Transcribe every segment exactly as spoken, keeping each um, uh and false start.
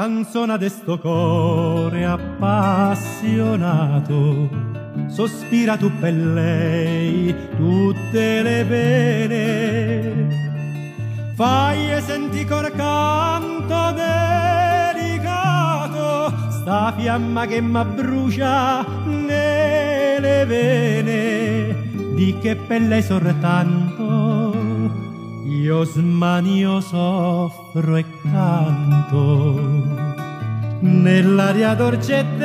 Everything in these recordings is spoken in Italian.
canzona de sto core appassionato, sospira tu per lei tutte le pene, fai e senti cor canto delicato, sta fiamma che m'abbrucia nelle vene, di che per lei soltanto io smanio, soffro e canto nell'aria dolce e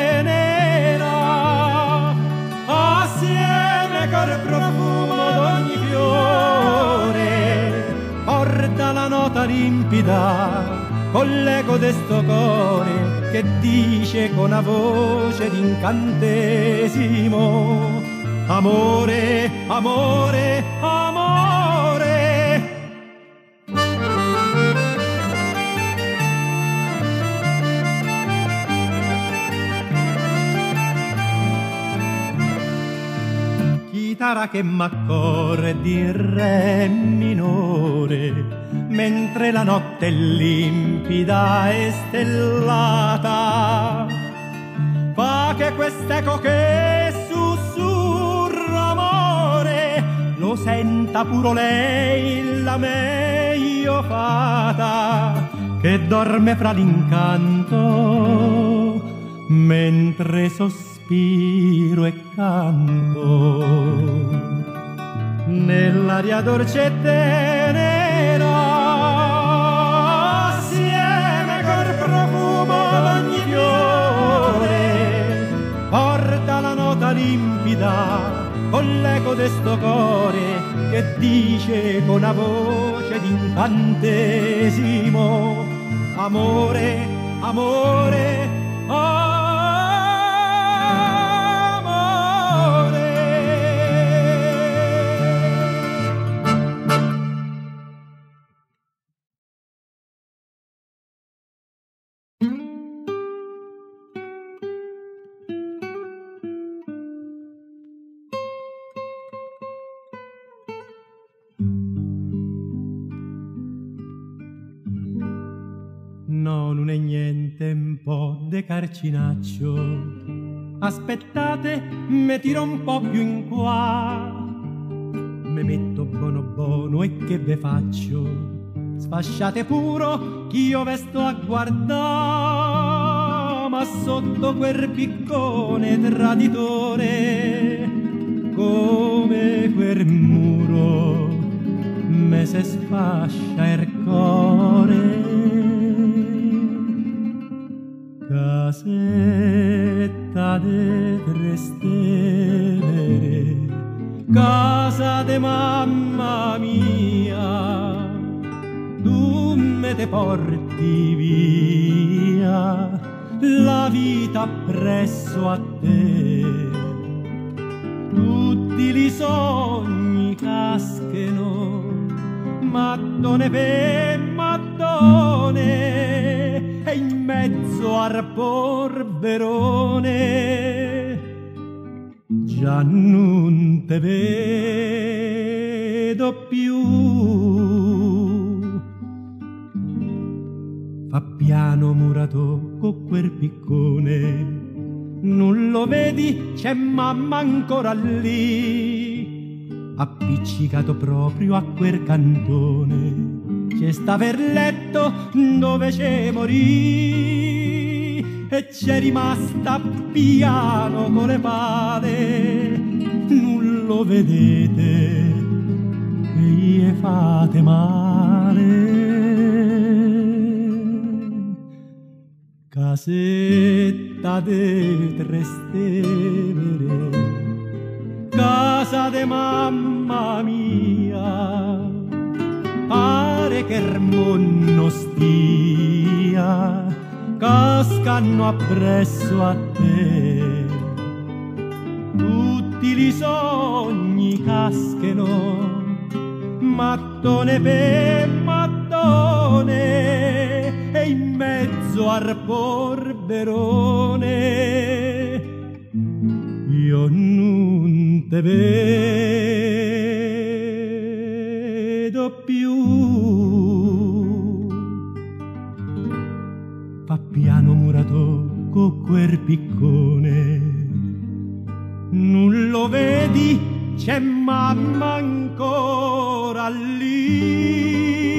tenera, assieme col profumo d'ogni fiore, porta la nota limpida con l'eco de sto core che dice con una voce d'incantesimo: amore, amore, amore. Chitarra che m'accorre di re minore, mentre la notte è limpida e stellata, fa che quest'eco che sussurra amore lo senta puro lei, la meglio fata, che dorme fra l'incanto mentre sospiro e canto nell'aria dolce e tenera, assieme col profumo d'ogni fiore, porta la nota limpida con l'eco de sto core che dice con una voce d'incantesimo: amore, amore, amore. No, non è niente, un po' de carcinaccio. Aspettate, me tiro un po' più in qua. Me metto buono buono e che ve faccio? Sfasciate puro ch'io ve sto a guardare, ma sotto quel piccone traditore, come quel muro, me se sfascia il cuore. Casetta de tre stelle, casa de mamma mia, tu me te porti via la vita appresso a te. Tutti li sogni cascheno, mattone per mattone, e in mezzo al polverone già non te vedo più. Fa piano murato con quel piccone, non lo vedi? C'è mamma ancora lì, appiccicato proprio a quel cantone. C'è sta per letto dove c'è morì, e c'è rimasta piano con le pale. Non lo vedete che gli fate male. Casetta de tre stelle, casa de mamma mia, pare che il mondo stia, cascano appresso a te. Tutti li sogni cascheno, mattone per mattone, e in mezzo al polverone io non te vedo più. Fa del piccone. Non lo vedi, c'è mamma ancora lì.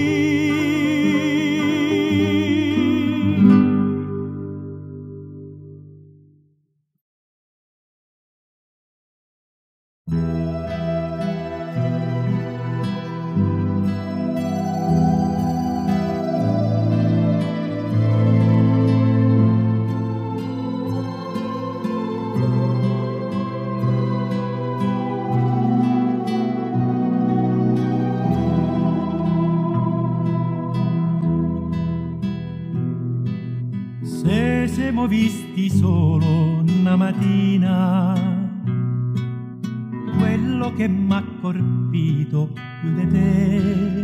Se siamo visti solo una mattina, quello che m'ha colpito più di te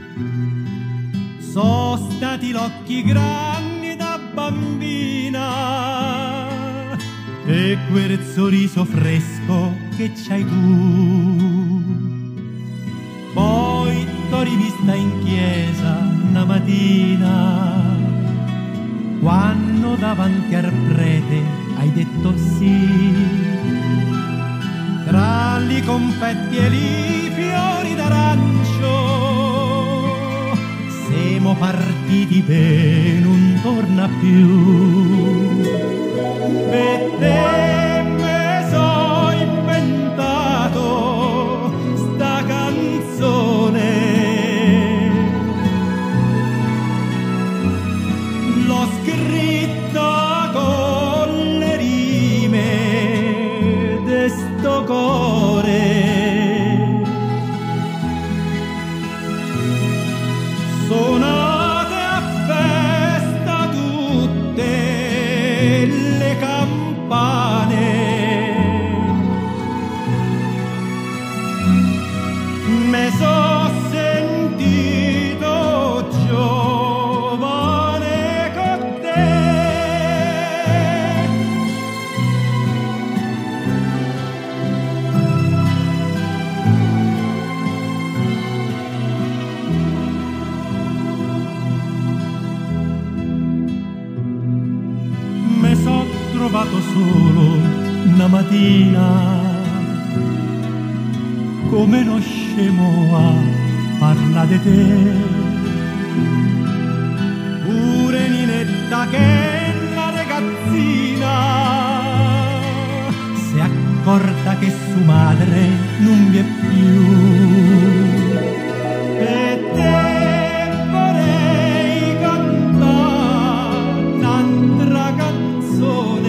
sono stati gli occhi grandi da bambina e quel sorriso fresco che c'hai tu. Poi t'ho rivista in chiesa una mattina, quando davanti al prete hai detto sì, tra i confetti e i fiori d'arancio, siamo partiti per non torna più. Per te me so inventato sta canzone, l'ho scritta con le rime de sto cuore. Suonate a festa tutte le campane, me so sentito giovane con te. Me so trovato solo una mattina, come uno scemo a parla di te. Pure Ninetta, che è la ragazzina, si è accorta che sua madre non vi è più. E te vorrei cantare un'altra canzone,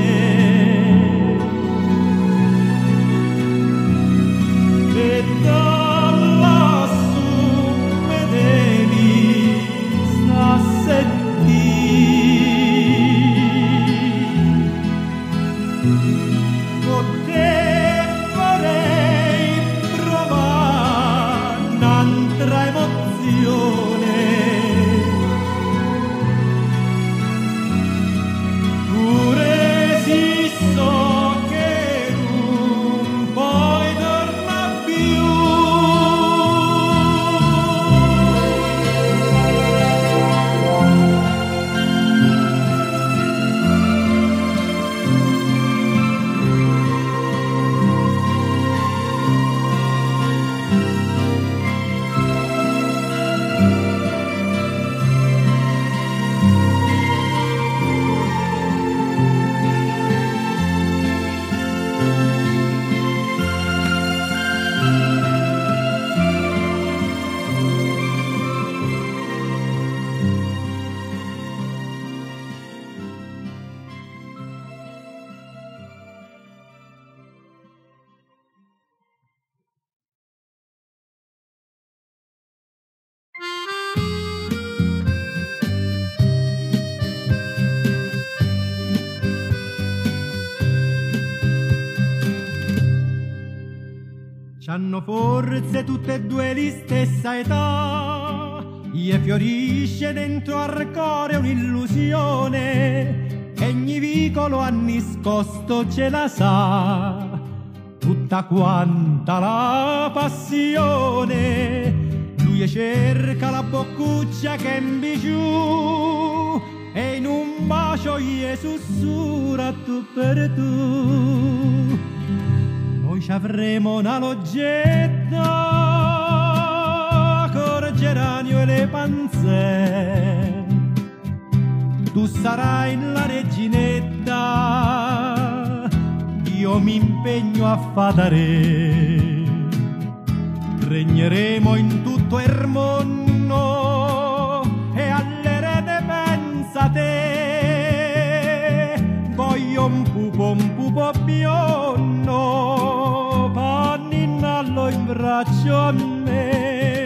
e da lassù me devi sta sentire. Con te vorrei provare un'altra emozione, pure si so che non poi torna più. C'hanno forse tutte e due la stessa età, gli fiorisce dentro al cuore un'illusione, che ogni vicolo ha nascosto ce la sa, tutta quanta la passione. Lui cerca la boccuccia che è in giù e in un un bacio gli sussurra tu per tu. Noi ci avremo una loggetta col geranio e le panze. Tu sarai la reginetta, io mi impegno a fadare. Regneremo in tutto il mondo e alle rete pensa te. Voglio un pupo, un pupo biondo, panninallo in braccio a me.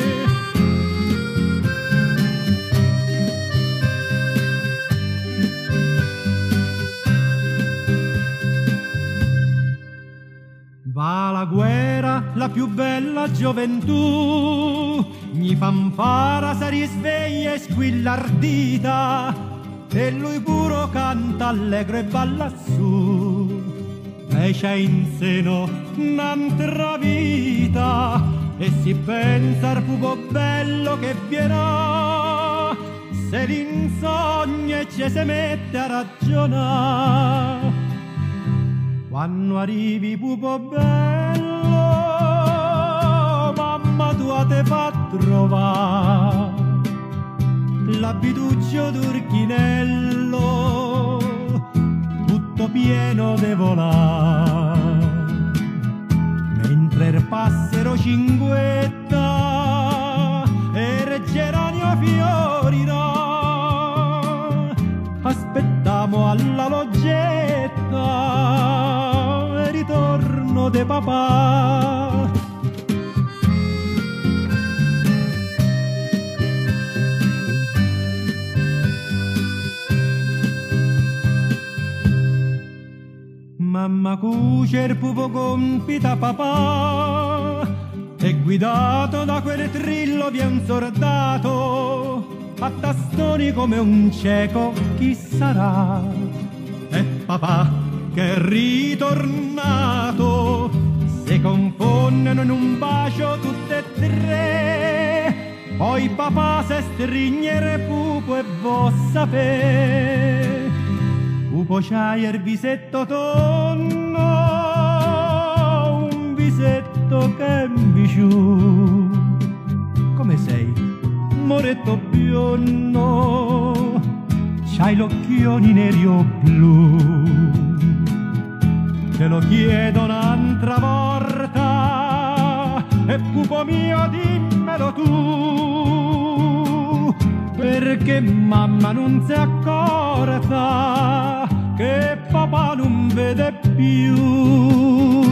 Va la guerra, la più bella gioventù, gli fanfara si risveglia e squilla ardita, e lui puro canta allegro e balla su. E c'è in seno un'altra vita, e si pensa al pupo bello che viene, se l'insogno e ci si mette a ragionare. Quando arrivi pupo bello, mamma tua te fa trovare l'abituccio d'urchinello, tutto pieno de volare. Mentre il passero cinguetta e il geranio fiorirà, aspettiamo alla loggetta ritorno de papà. Mamma cuce il pupo compita papà, e guidato da quel trillo vi è un soldato, a tastoni come un cieco chi sarà? È papà che è ritornato, si confondono in un bacio tutte e tre. Poi papà se strignere pupo e vo sapere. Pupo c'hai il visetto tonno, un visetto che è viciù. Come sei? Moretto biondo, c'hai l'occhioni neri o blu. Te lo chiedo un'altra volta, e pupo mio dimmelo tu, perché mamma non si è accorta che papà non vede più.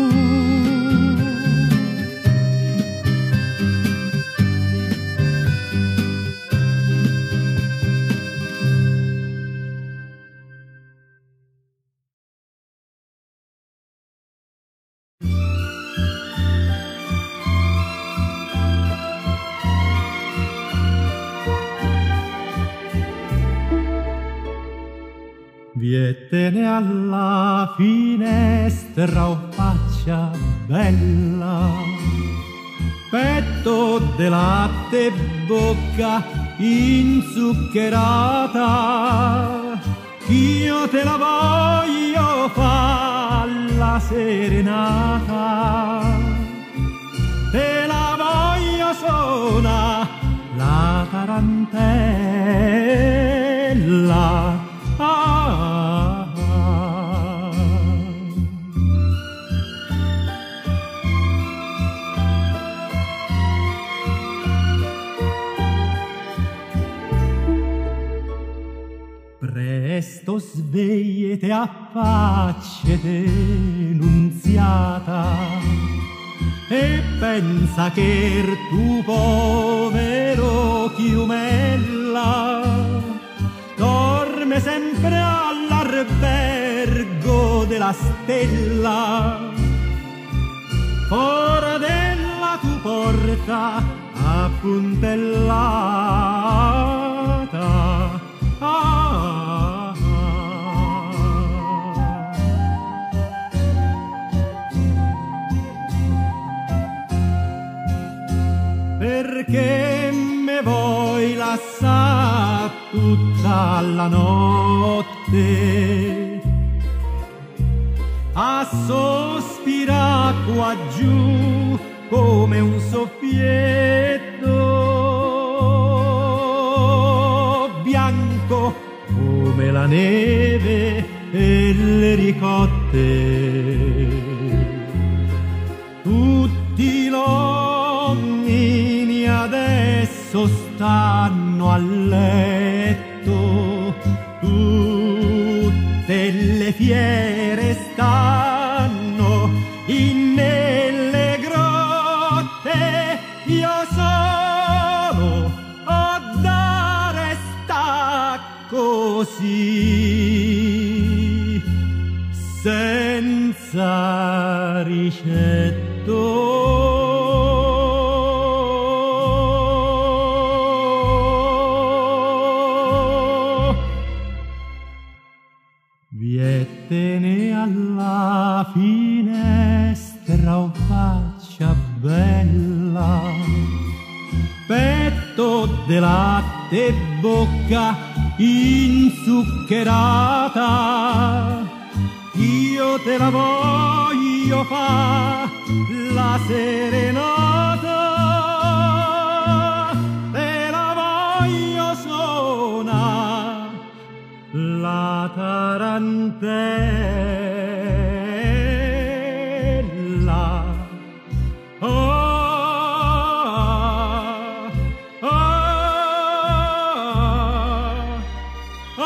Vietene alla finestra, o faccia bella, petto de latte, bocca inzuccherata, io te la voglio fa la serenata, te la voglio suona la tarantella. Ah, ah, ah. Presto svegliete, affacciate, nunziata, e pensa che il tuo povero chiumella dorme sempre all'albergo della stella, fuori della tua porta appuntellata. Ah, ah. Perché me vuoi lasciare tutta la notte a sospirare qua giù come un soffietto bianco come la neve e le ricotte. Tutti gli uomini adesso stanno a letto, tutte le fiere stanno in nelle grotte, io solo ho da restare così senza ricetto. Viettene alla finestra, o faccia bella, petto de latte e bocca inzuccherata, io te la voglio fa la serenata, te la voglio suona la tarantella. Oh, oh, oh,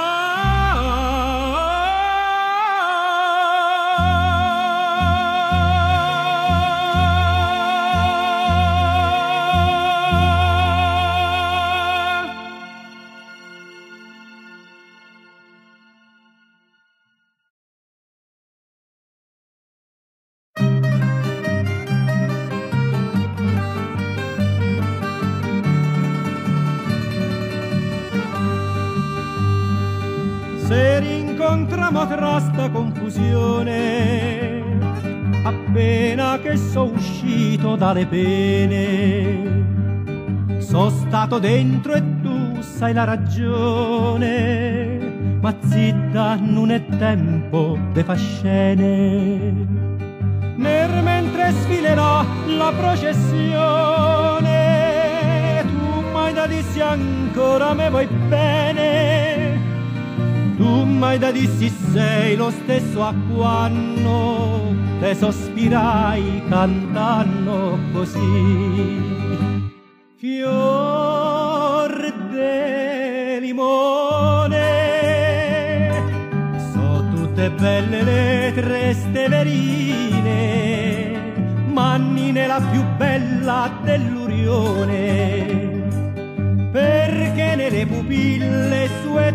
se rincontriamo tra sta confusione, appena che so uscito dalle pene, so stato dentro e tu sai la ragione, ma zitta non è tempo de fa scene. Nel mentre sfilerò la processione, tu mai da dissi ancora me vuoi bene, tu mai da dissi sei lo stesso a quando te sospirai cantando così. Fior de limone, so tutte belle le tre steverine, mannine la più bella dell'Urione, perché nelle pupille sue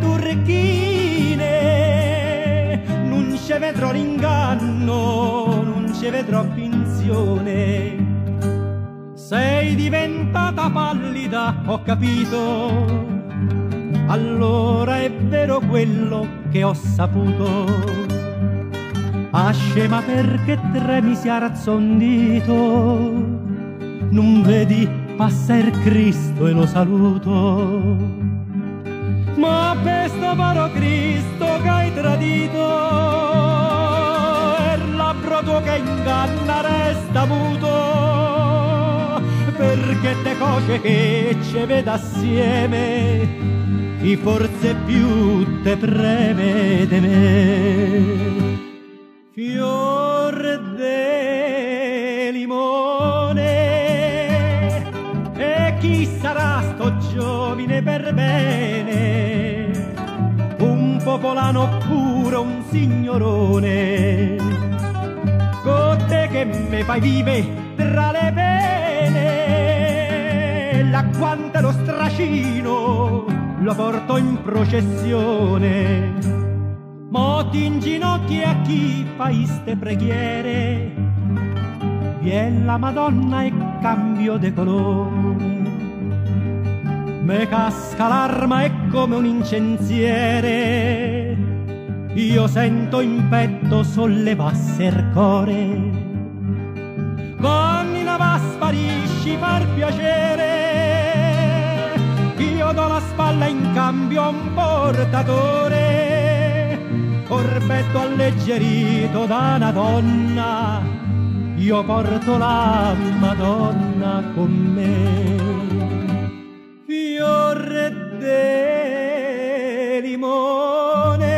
turchine non ci vedrò l'inganno, non ci vedrò finzione. Sei diventata pallida, ho capito, allora è vero quello che ho saputo. Ah, scema, perché tremi sia razzondito, non vedi passa il Cristo e lo saluto. Ma per sto paro Cristo che hai tradito, e l'abbro tuo che inganna resta muto, perché te cose che ci veda assieme chi forse più te preme de me. Fior de limone, e chi sarà sto giovine per bene, un popolano oppure un signorone, con te che me fai vive tra le pene, la quanta lo stracino lo porto in processione. Mo ti inginocchi a chi fai ste preghiere, vie la Madonna e cambio de colore. Me casca l'arma e come un incensiere, io sento in petto sollevasse il core. Vanni va sparisci par piacere, io do la spalla in cambio a un portatore, corvetto alleggerito da una donna, io porto la Madonna con me. Fiore de limone,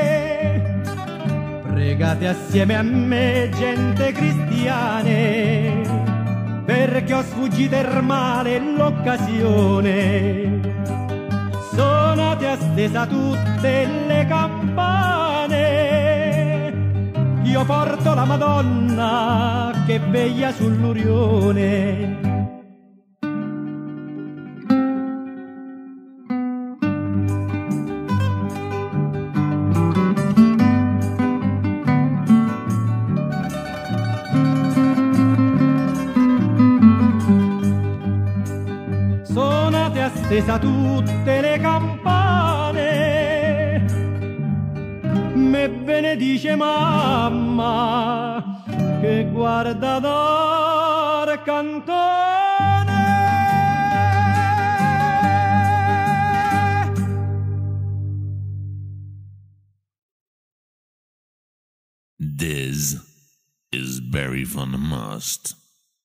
pregate assieme a me, gente cristiane, perché ho sfuggito il male e l'occasione. Suonate a stesa tutte le campane, io porto la Madonna che veglia sull'Urione. Stesa tutte le campane, me benedice mamma che guarda dal cantone. This is Barry van der Mast.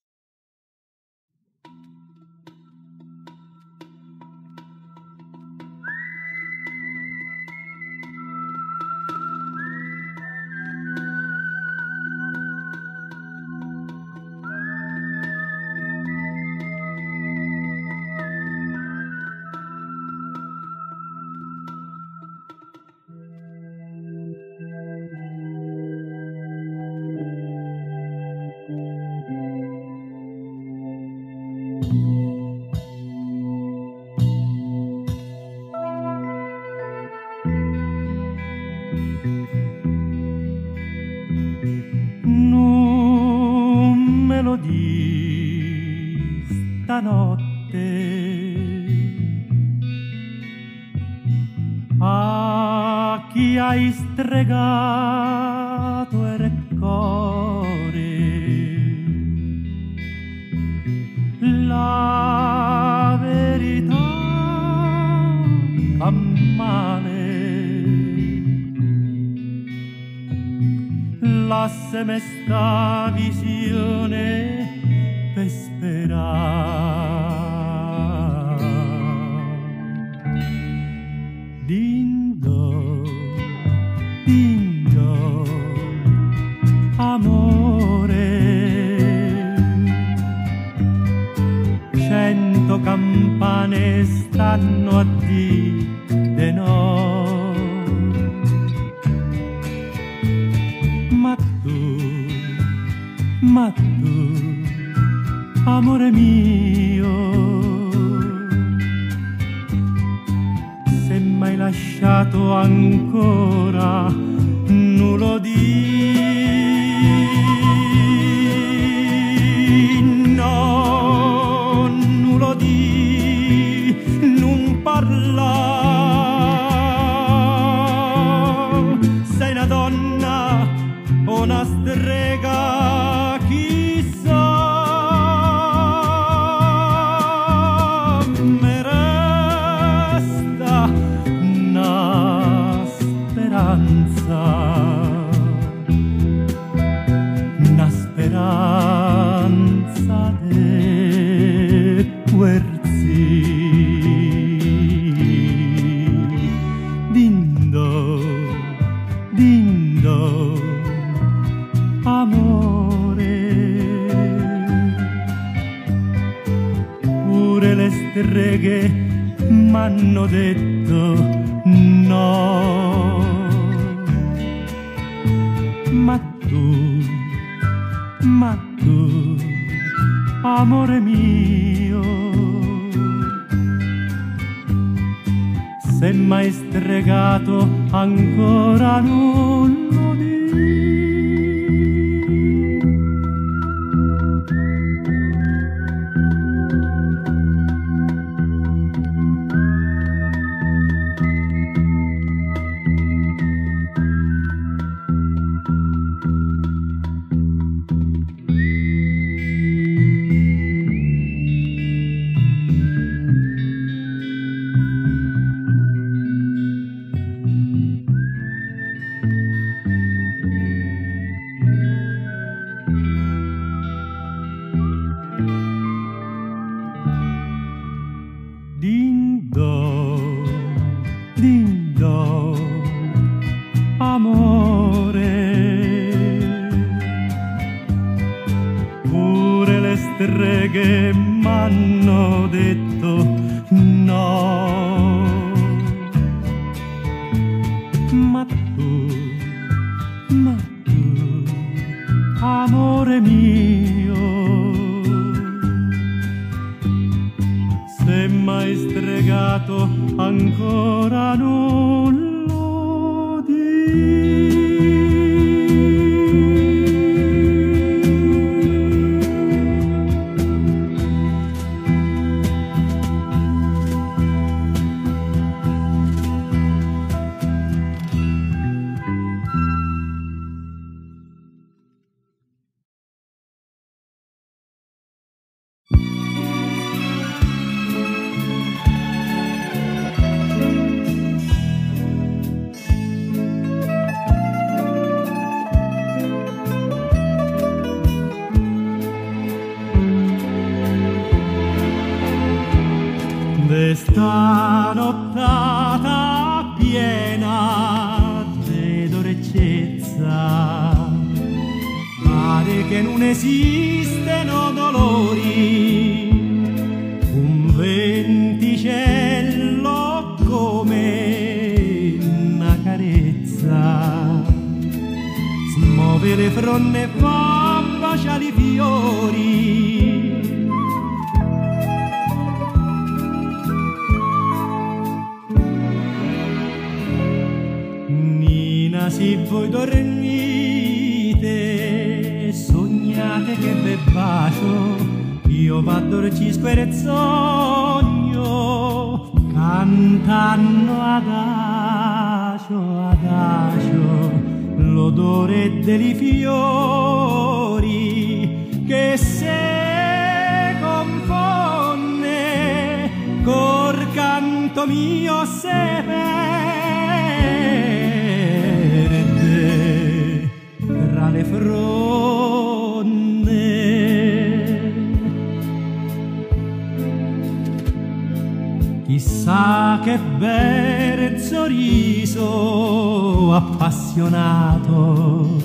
Stanotte a chi hai stregato il cuore, la verità fa male, lasseme sta visione per sperare. Dindo, dindo, amore, cento campane stanno a di de no, ma tu, ma tu, amore mio, se m'hai lasciato ancora nulla di, no, nulla di, non parla, sei una donna o una strega, chissà. Una speranza de querzi, dindo, dindo, amore, pure le streghe m'hanno detto no. Ma tu, ma tu, amore mio, se m'hai stregato ancora nulla di. streghe m'hanno detto no. Ma tu, ma tu, amore mio, se m'hai stregato ancora non lo dico. Sta nottata piena di dolcezza, pare che non esisteno dolori, un venticello come una carezza, smuove le fronde e fa baciare i fiori. Se voi dormite, sognate che ve bacio, io vado a dormire e sogno, cantando adagio, adagio, l'odore dei fiori che se confonde col canto mio se tra le fronde. Chissà che bel sorriso appassionato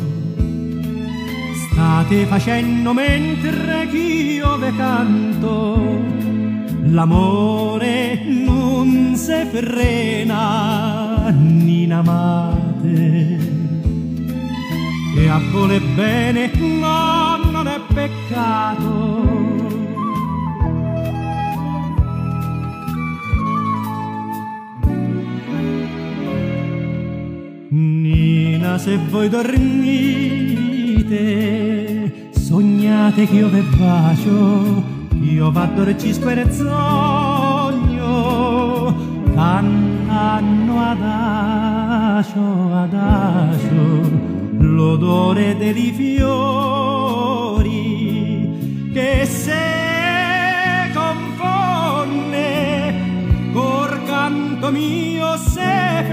state facendo mentre ch'io ve canto. L'amore non se frena, n'amate, e a vole bene no, non è peccato. Nina, se voi dormite, sognate che io ve bacio, io vado a dormire e sogno, cantando adagio, adagio, l'odore dei fiori che se confonde col canto mio se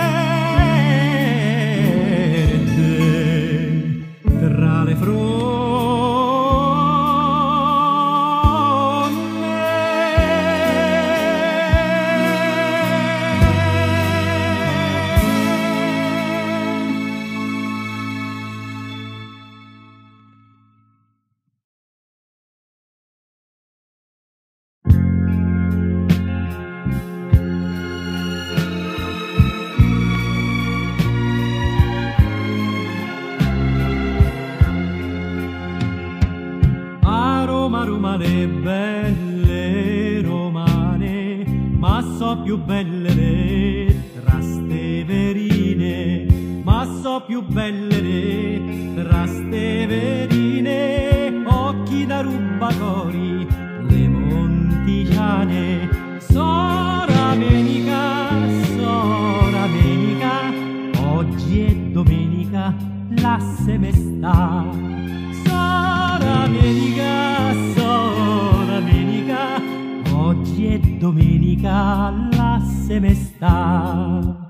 perde tra le fronde. Le belle romane, ma so più belle le trasteverine, ma so più belle le trasteverine, occhi da rubacori, le montigiane. Sora Menica, Sora Menica, oggi è domenica, la se me sta. Sora Menica, Sora Menica, oggi è domenica, la se me sta.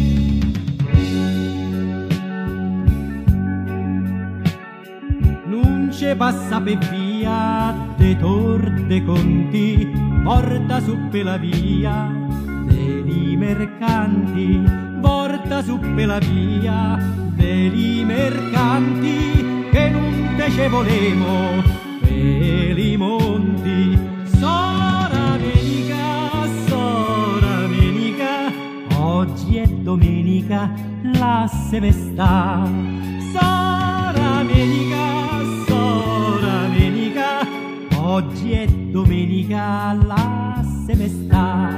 Non ce passa per via de torte conti, porta su per la via dei mercanti, porta su per la via dei mercanti, che non te ce volemo per i domenica lasseme sta. Soramenika, soramenika, oggi è domenica lasseme sta.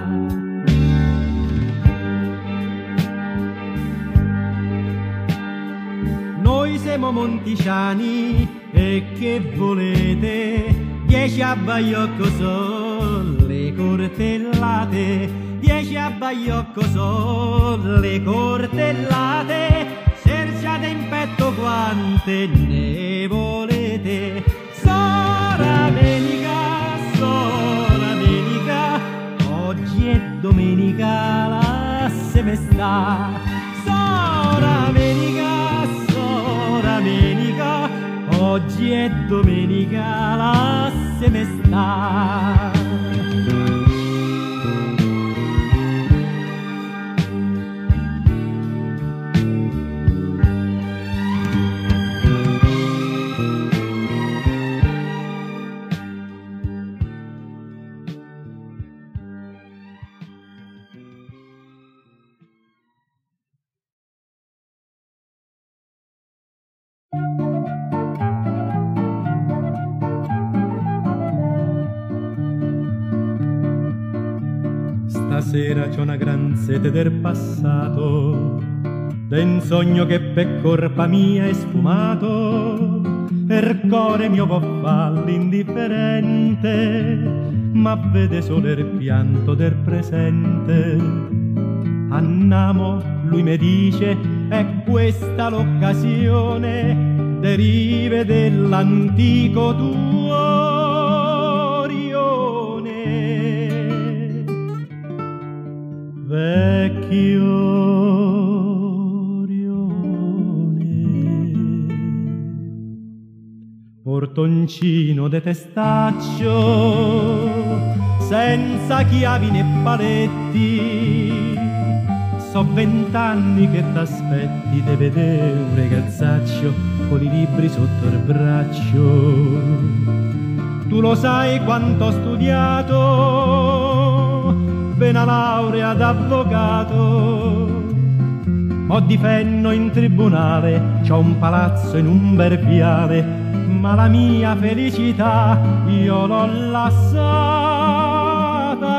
Noi siamo monticiani e che volete? Dieci a Baiocco son le cortellate, dieci a Baiocco son le cortellate, cerciate in petto quante ne volete. Soramenika, soramenika, oggi è domenica lasseme sta. Soramenika, soramenika, oggi è domenica lasseme sta. Stasera c'ho una gran sete del passato, d'un sogno che per colpa mia è sfumato, e il cuore mio può farlo indifferente, ma vede solo il pianto del presente. Andiamo, lui mi dice, è questa l'occasione, derive dell'antico tuo vecchio Orione. Portoncino de testaccio, senza chiavi né paletti, so vent'anni che t'aspetti di vedere un ragazzaccio con i libri sotto il braccio. Tu lo sai quanto ho studiato, appena laurea d'avvocato, mo difendo in tribunale, c'ho un palazzo in un bel viale, ma la mia felicità io l'ho lasciata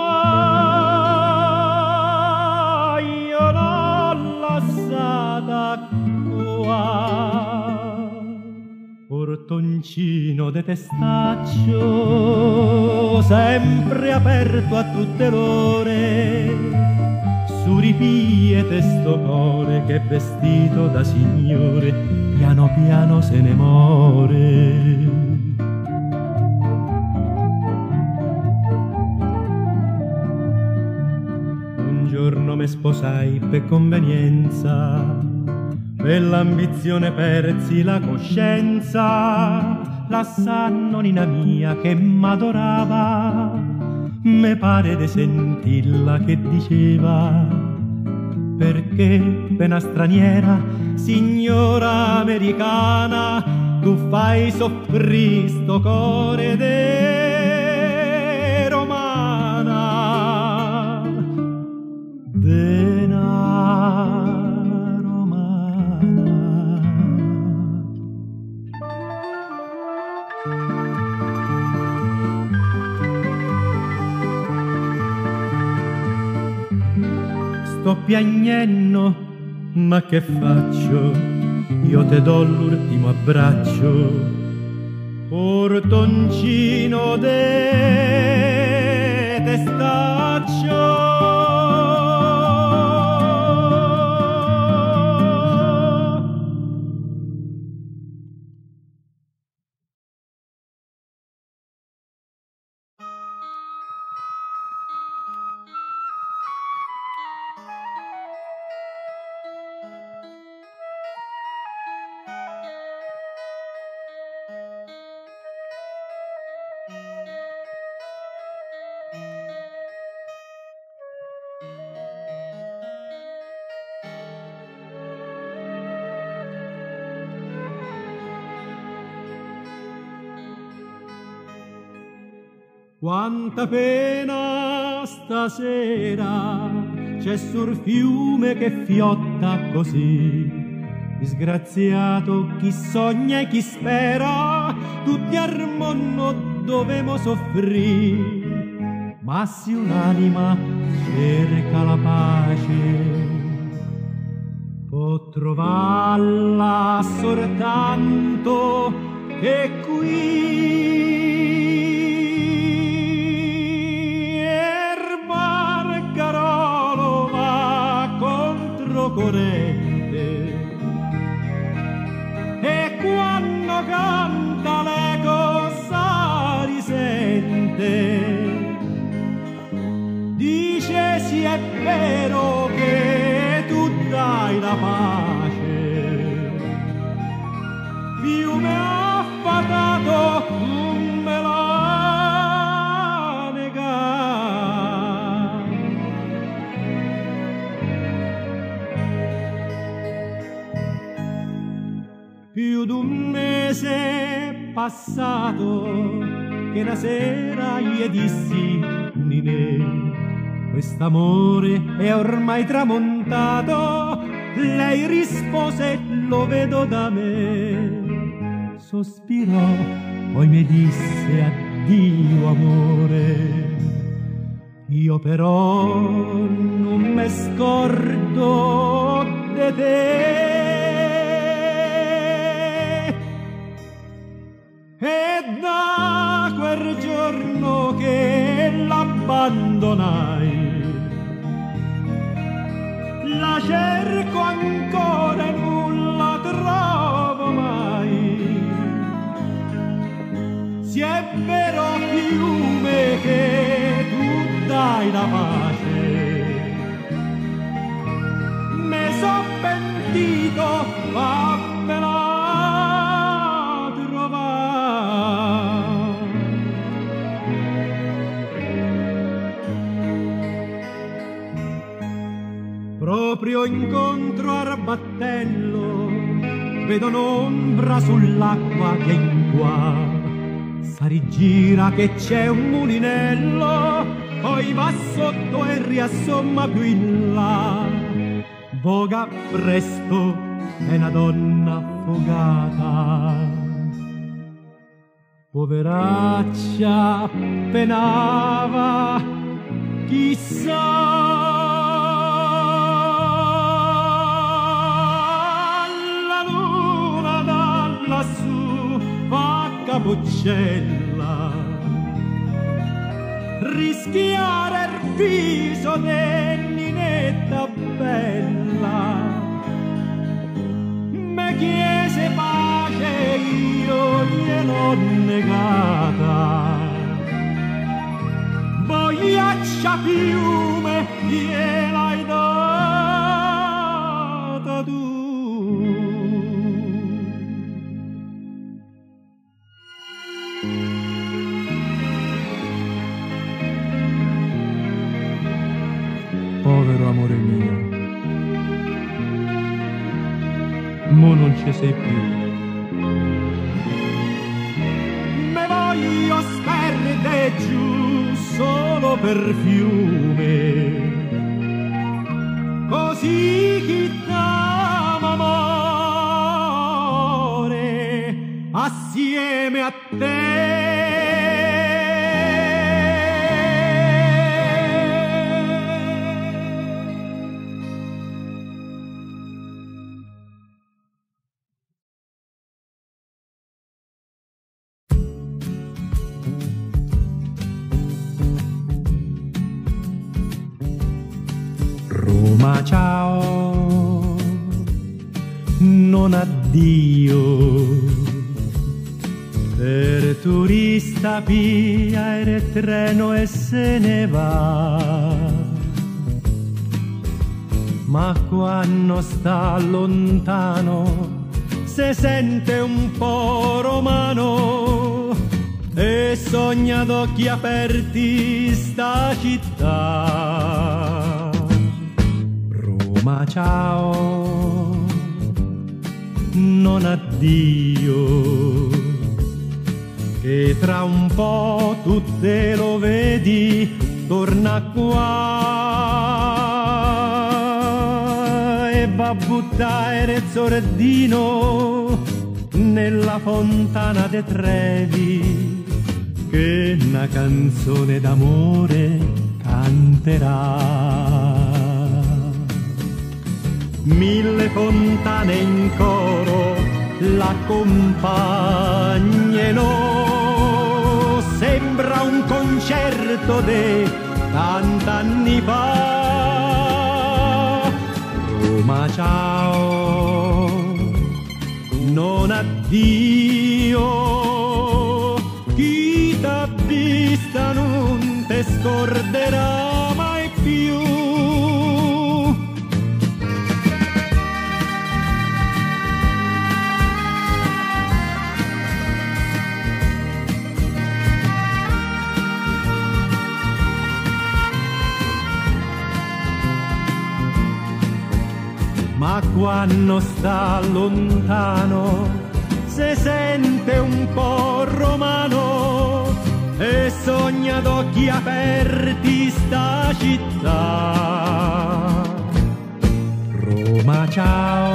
qua, io l'ho lasciata qua. Portoncino de testaccio, sempre aperto a tutte l'ore, su ripiete sto core che vestito da signore piano piano se ne more. Un giorno me sposai per convenienza, per l'ambizione persi la coscienza, la sa nonnina mia che m'adorava, me pare de sentirla che diceva: perché pena straniera, signora americana, tu fai soffrire sto core de romana, de na sto piagnendo, ma che faccio? Io te do l'ultimo abbraccio, portoncino de testaccio. Quanta pena stasera c'è sul fiume che fiotta così. Disgraziato chi sogna e chi spera, tutti al mondo dovemo soffrire, ma se un'anima cerca la pace può trovarla soltanto che qui. Il barcarolo va contro corrente e quando canta l'eco sa risente. Dice sì è vero che tu dai la pace, fiume affatato non me la negà. Più d'un mese passato che una sera gli dissi Ninè, quest'amore è ormai tramontato. Lei rispose lo vedo da me. Sospirò, poi mi disse addio amore. Io però non me scordo de te. E da quel giorno che l'abbandonai la cerco ancora e non la trovo mai. Si è vero fiume che tu dai la pace, me so pentito, fammela proprio incontro al battello, vedo un'ombra sull'acqua che in qua sa rigira che c'è un mulinello, poi va sotto e riassomma più in là. Voga presto, è una donna affogata, poveraccia penava, chissà. Lassù fa capuccella, rischiare il viso di Ninetta bella. Me chiese pace, io gliel'ho negata. Vogliaccia fiume, gliel'hai data tu. Povero amore mio, mo non ci sei più. Me voglio sperdere giù solo per fiume, così chi t'ama amore assieme a te. Roma ciao, non addio, per turista pia il treno e se ne va. Ma quando sta lontano se sente un po' romano e sogna ad occhi aperti sta città. Ma ciao, non addio, che tra un po' tu te lo vedi, torna qua. va buttare il sordino nella fontana de Trevi, che una canzone d'amore canterà. Mille fontane in coro l'accompagnano, sembra un concerto de tant'anni fa. Roma ciao, non addio, chi t'ha vista non te scorderà mai più. Ma quando sta lontano se sente un po' romano e sogna d'occhi aperti sta città. Roma ciao,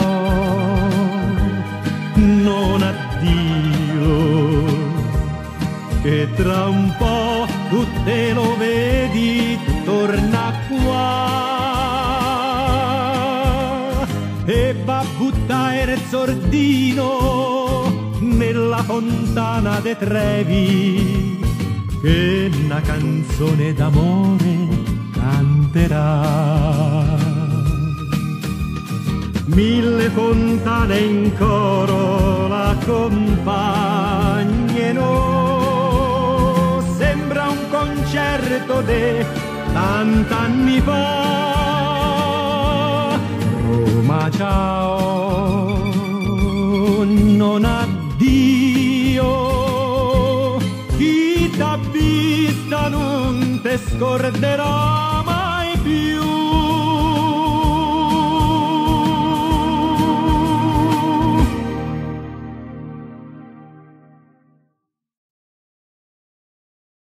non addio, che tra un po' tu te lo vedi, torna qua. E va a buttare il sordino nella fontana de Trevi, che una canzone d'amore canterà. Mille fontane in coro l'accompagnano, sembra un concerto de tant'anni fa. Roma ciao, non addio, chi t'ha vista non te scorderà mai più.